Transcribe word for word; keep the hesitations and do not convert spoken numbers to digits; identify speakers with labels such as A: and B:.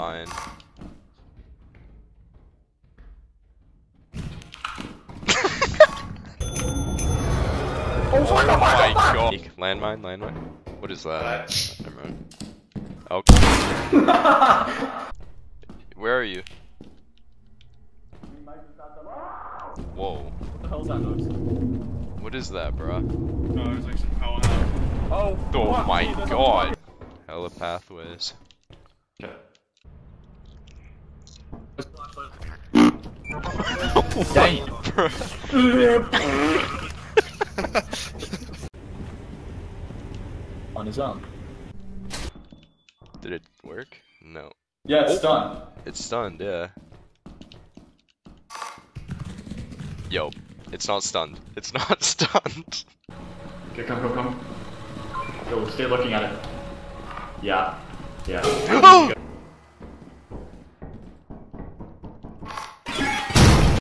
A: Fine. Oh my god. Landmine, landmine. What is that? Never mind. Okay. Where are you? Whoa.
B: What the hell's that noise?
A: What is that, bro?
B: No, it's like some powerhouse. Oh,
A: Oh
B: what?
A: my
B: Gee,
A: god. Hella pathways.
B: Okay.
A: Dang.
B: On his own.
A: Did it work? No.
B: Yeah, it's
A: oh.
B: done.
A: It's stunned, yeah. Yo, it's not stunned. It's not stunned.
B: Okay, come, come, come. Yo, stay looking at it. Yeah. Yeah.
A: Oh!